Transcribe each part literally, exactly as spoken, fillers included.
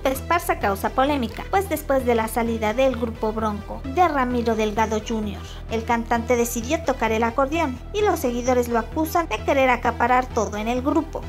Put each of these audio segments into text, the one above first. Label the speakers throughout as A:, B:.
A: Lupe Esparza causa polémica, pues después de la salida del grupo Bronco de Ramiro Delgado junior, el cantante decidió tocar el acordeón y los seguidores lo acusan de querer acaparar todo en el grupo.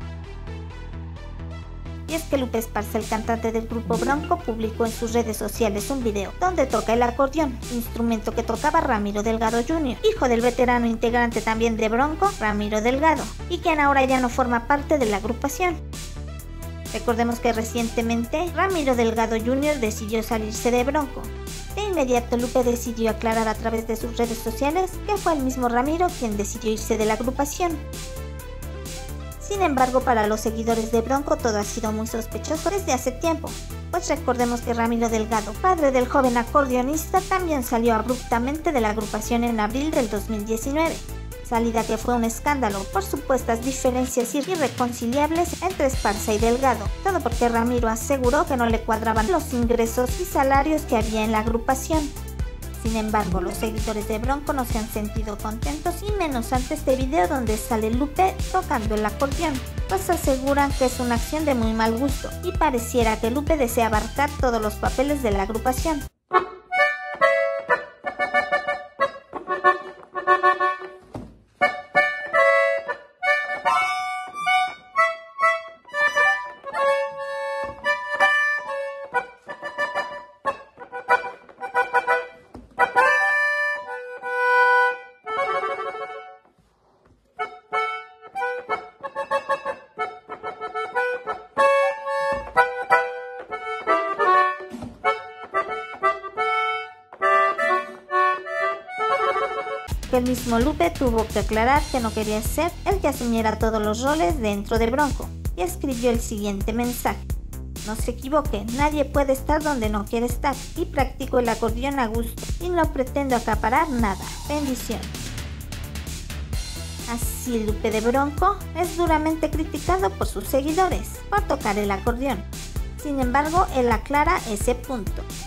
A: Y es que Lupe Esparza, el cantante del grupo Bronco, publicó en sus redes sociales un video donde toca el acordeón, instrumento que tocaba Ramiro Delgado junior, hijo del veterano integrante también de Bronco, Ramiro Delgado, y quien ahora ya no forma parte de la agrupación. Recordemos que recientemente Ramiro Delgado junior decidió salirse de Bronco. De inmediato Lupe decidió aclarar a través de sus redes sociales que fue el mismo Ramiro quien decidió irse de la agrupación. Sin embargo, para los seguidores de Bronco todo ha sido muy sospechoso desde hace tiempo, pues recordemos que Ramiro Delgado, padre del joven acordeonista, también salió abruptamente de la agrupación en abril del dos mil diecinueve, salida que fue un escándalo por supuestas diferencias irreconciliables entre Esparza y Delgado, todo porque Ramiro aseguró que no le cuadraban los ingresos y salarios que había en la agrupación. Sin embargo, los seguidores de Bronco no se han sentido contentos, y menos ante este video donde sale Lupe tocando el acordeón, pues aseguran que es una acción de muy mal gusto y pareciera que Lupe desea abarcar todos los papeles de la agrupación. Que el mismo Lupe tuvo que aclarar que no quería ser el que asumiera todos los roles dentro de Bronco, y escribió el siguiente mensaje: no se equivoque, nadie puede estar donde no quiere estar, y practico el acordeón a gusto y no pretendo acaparar nada, bendiciones. Así Lupe de Bronco es duramente criticado por sus seguidores por tocar el acordeón. Sin embargo, él aclara ese punto.